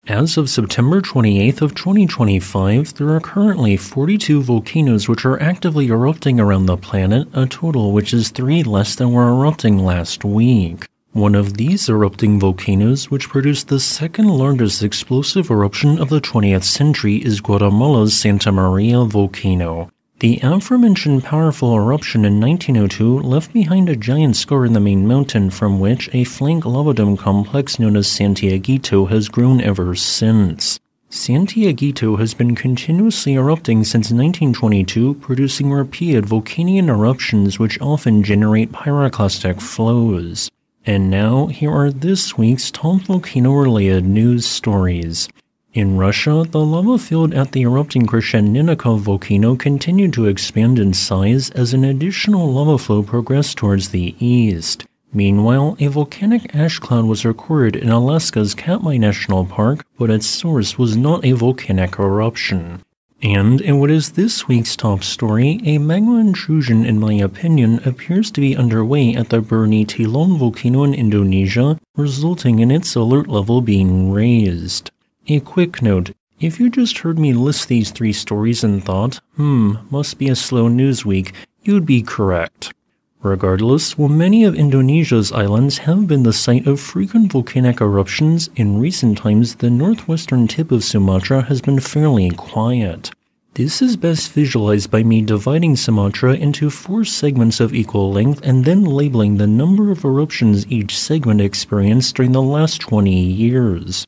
As of September 28th of 2025, there are currently 42 volcanoes which are actively erupting around the planet, a total which is 3 less than were erupting last week. One of these erupting volcanoes, which produced the second largest explosive eruption of the 20th century, is Guatemala's Santa Maria volcano. The aforementioned powerful eruption in 1902 left behind a giant scar in the main mountain from which a flank lava dome complex known as Santiaguito has grown ever since. Santiaguito has been continuously erupting since 1922, producing repeated volcanic eruptions which often generate pyroclastic flows. And now, here are this week's top volcano-related news stories. In Russia, the lava field at the erupting Krasheninnikov volcano continued to expand in size as an additional lava flow progressed towards the east. Meanwhile, a volcanic ash cloud was recorded in Alaska's Katmai National Park, but its source was not a volcanic eruption. And in what is this week's top story, a magma intrusion, in my opinion, appears to be underway at the Telong volcano in Indonesia, resulting in its alert level being raised. A quick note, if you just heard me list these 3 stories and thought, must be a slow news week, you'd be correct. Regardless, while many of Indonesia's islands have been the site of frequent volcanic eruptions, in recent times the northwestern tip of Sumatra has been fairly quiet. This is best visualized by me dividing Sumatra into 4 segments of equal length and then labeling the number of eruptions each segment experienced during the last 20 years.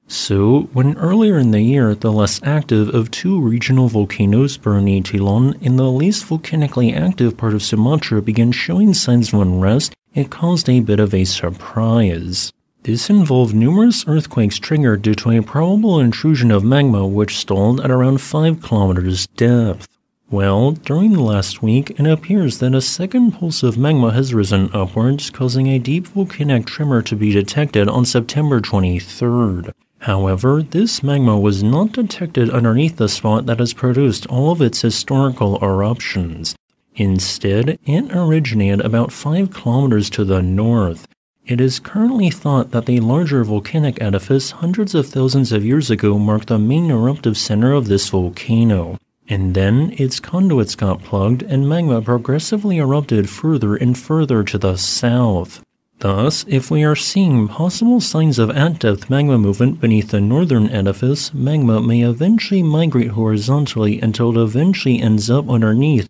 So, when earlier in the year the less active of 2 regional volcanoes, Telong, in the least volcanically active part of Sumatra began showing signs of unrest, it caused a bit of a surprise. This involved numerous earthquakes triggered due to a probable intrusion of magma which stalled at around 5 kilometers depth. Well, during the last week, it appears that a second pulse of magma has risen upwards, causing a deep volcanic tremor to be detected on September 23rd. However, this magma was not detected underneath the spot that has produced all of its historical eruptions. Instead, it originated about 5 kilometers to the north. It is currently thought that the larger volcanic edifice hundreds of thousands of years ago marked the main eruptive center of this volcano. And then, its conduits got plugged and magma progressively erupted further and further to the south. Thus, if we are seeing possible signs of at-depth magma movement beneath the northern edifice, magma may eventually migrate horizontally until it eventually ends up underneath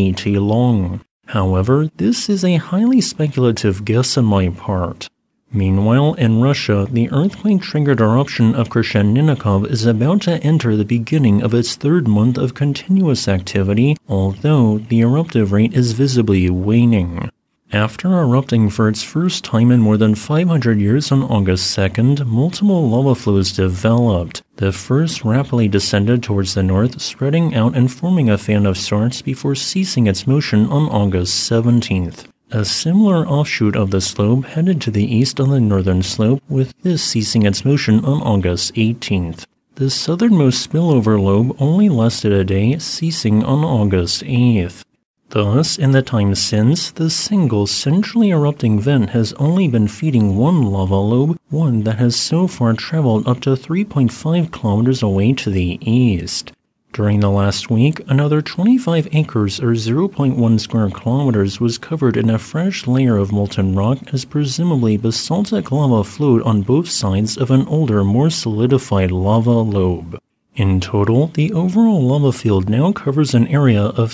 Telong. However, this is a highly speculative guess on my part. Meanwhile, in Russia, the earthquake-triggered eruption of Krashenninikov is about to enter the beginning of its 3rd month of continuous activity, although the eruptive rate is visibly waning. After erupting for its first time in more than 500 years on August 2nd, multiple lava flows developed. The first rapidly descended towards the north, spreading out and forming a fan of sorts before ceasing its motion on August 17th. A similar offshoot of the slope headed to the east on the northern slope, with this ceasing its motion on August 18th. The southernmost spillover lobe only lasted a day, ceasing on August 8th. Thus, in the time since, the single centrally erupting vent has only been feeding one lava lobe, one that has so far traveled up to 3.5 kilometers away to the east. During the last week, another 25 acres or 0.1 square kilometers was covered in a fresh layer of molten rock as presumably basaltic lava flowed on both sides of an older, more solidified lava lobe. In total, the overall lava field now covers an area of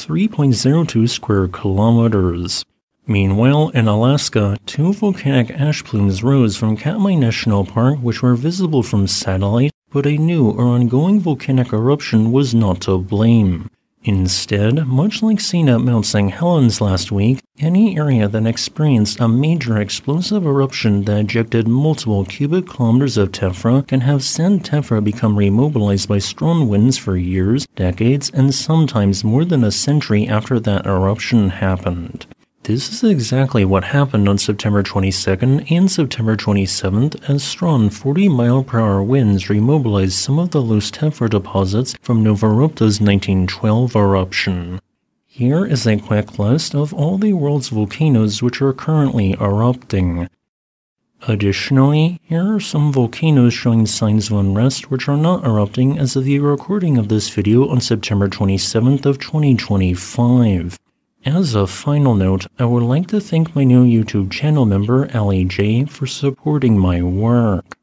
3.02 square kilometers. Meanwhile, in Alaska, 2 volcanic ash plumes rose from Katmai National Park which were visible from satellite, but a new or ongoing volcanic eruption was not to blame. Instead, much like seen at Mount St. Helens last week, any area that experienced a major explosive eruption that ejected multiple cubic kilometers of tephra can have said tephra become remobilized by strong winds for years, decades, and sometimes more than a century after that eruption happened. This is exactly what happened on September 22nd and September 27th as strong 40-mile-per-hour winds remobilized some of the loose tephra deposits from Novarupta's 1912 eruption. Here is a quick list of all the world's volcanoes which are currently erupting. Additionally, here are some volcanoes showing signs of unrest which are not erupting as of the recording of this video on September 27th of 2025. As a final note, I would like to thank my new YouTube channel member, Ali J, for supporting my work.